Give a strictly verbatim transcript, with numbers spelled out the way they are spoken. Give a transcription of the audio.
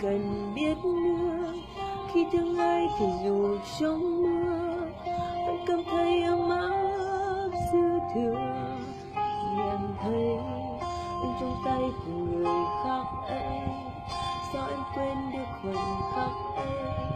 cần biết nữa. Khi thương ai thì dù trong mưa vẫn cảm thấy ấm áp dư thừa. Khi em thấy em trong tay của người khác ấy, sao em quên được khoảnh khắc ấy.